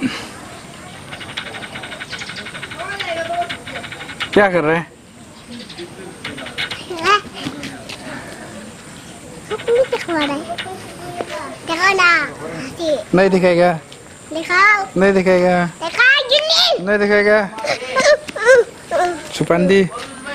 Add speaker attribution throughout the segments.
Speaker 1: क्या कर रहे हैं? नहीं दिखेगा।
Speaker 2: दिखाओ।
Speaker 1: नहीं दिखेगा। नहीं दिखेगा। छुपंदी।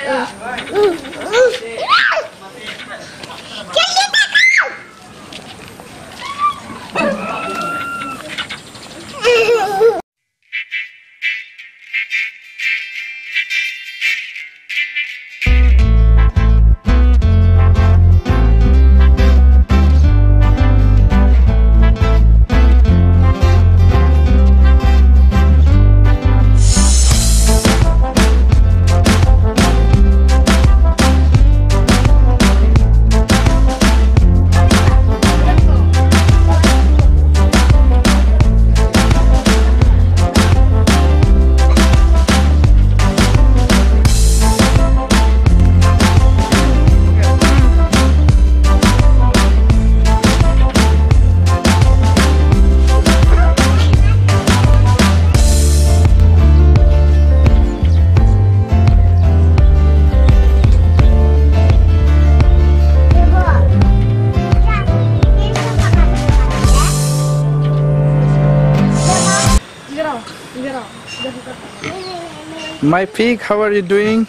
Speaker 1: My pig, how are you doing?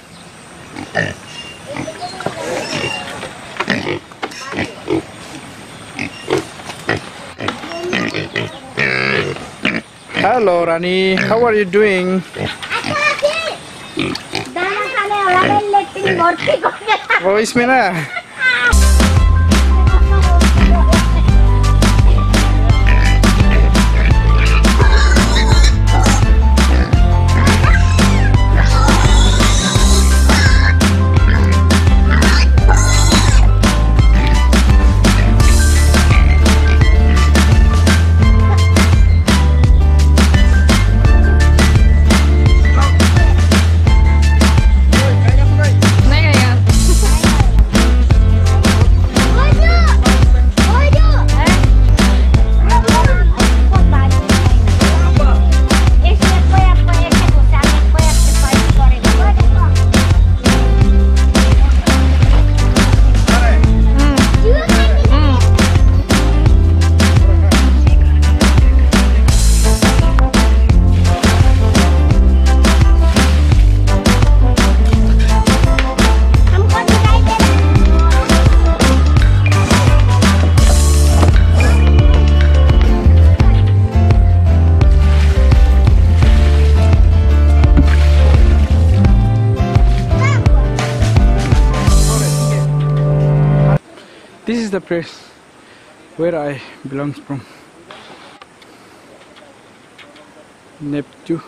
Speaker 1: Hello, Rani. How are you doing? Oh, इसमें ना This is the place where I belong from. Neptune.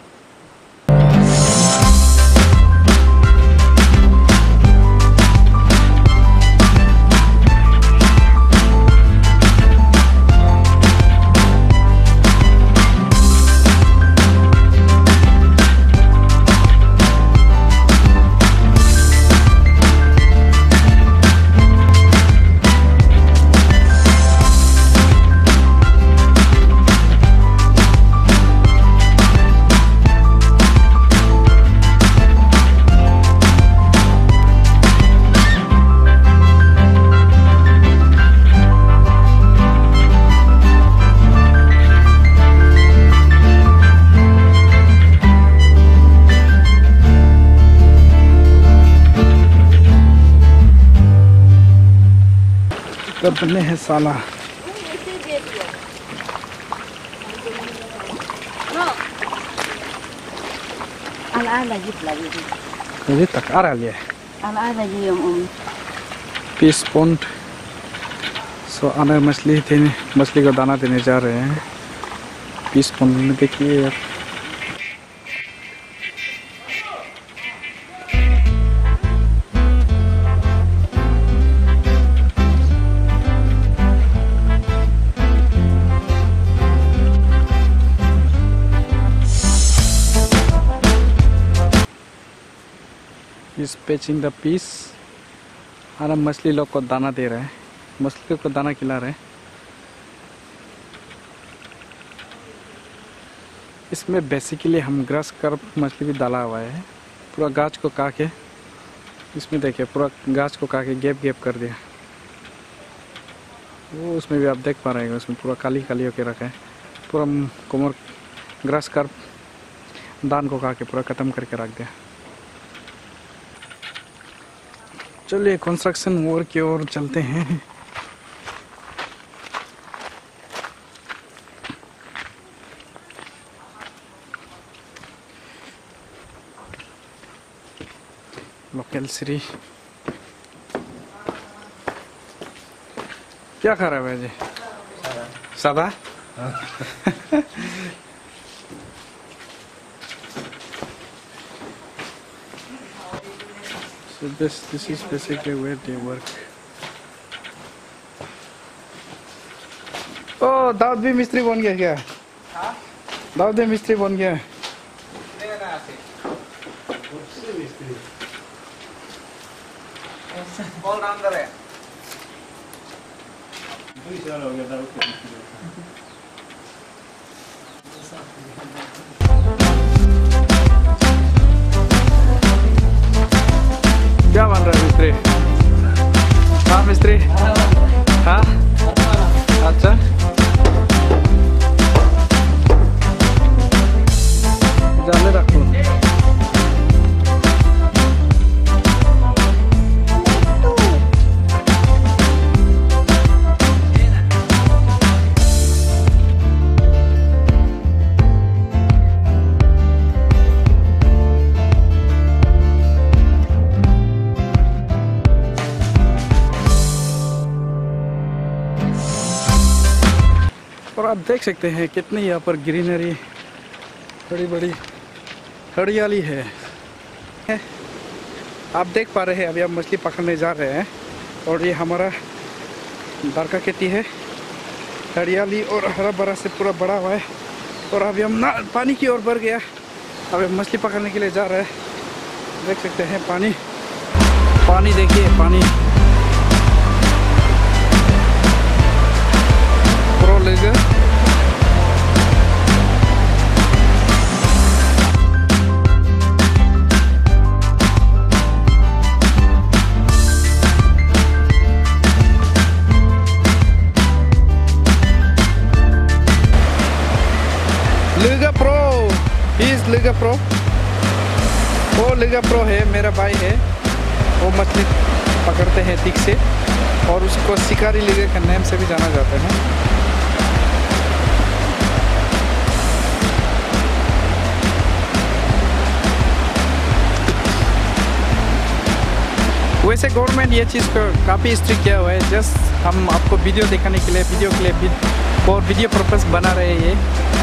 Speaker 1: कब बने हैं साला jadi tak arah dia fish pond so अनार मछली थे मछली को दाना देने जा रहे हैं fish pond में देखिए यार He's patching the piece और हम मछली लोग को दाना दे रहे हैं मछली को दाना खिला रहे हैं इसमें बेसिकली हम ग्रास कर्प मछली भी डाला हुआ है। पूरा गाछ को काट के, इसमें देखिए पूरा गाछ को काट के गैप गैप कर दिया। वो उसमें भी आप देख पा रहे हैं, उसमें पूरा काली काली होके रखा है। पूरा कोमर ग्रास कर्प दान को काट के पूरा ख़त्म करके रख दिया। चलिए कंस्ट्रक्शन वर्क की ओर चलते हैं। लोकल श्री क्या खा रहा है भाई जी? सादा? So this is basically where they work. Oh, Dawood भी मिस्त्री बन गया क्या? हाँ? दाऊद भी मिस्त्री बन गया।
Speaker 2: All down there.
Speaker 1: क्या बन रहा है मिस्त्री? हाँ मिस्त्री? हाँ? अच्छा। जाले रखो। और आप देख सकते हैं कितनी यहाँ पर ग्रीनरी, बड़ी बड़ी हरियाली है। आप देख पा रहे हैं अभी हम मछली पकड़ने जा रहे हैं और ये हमारा दारका खेती है। हरियाली और हरा भरा से पूरा बड़ा हुआ है। और अभी हम ना पानी की ओर बढ़ गया। अभी हम मछली पकड़ने के लिए जा रहे हैं। देख सकते हैं पानी, पानी देखिए, पानी प्रो लेगा। Liga Pro, is Liga Pro. वो लिगा प्रो है, मेरा भाई है। वो मछली पकड़ते हैं ठीक से और उसको शिकारी लिगा के नाम से भी जाना जाता है। वैसे गवर्नमेंट ये चीज़ को काफ़ी स्ट्रिक्ट किया हुआ है। जस्ट हम आपको वीडियो दिखाने के लिए, वीडियो पर्पस बना रहे हैं ये।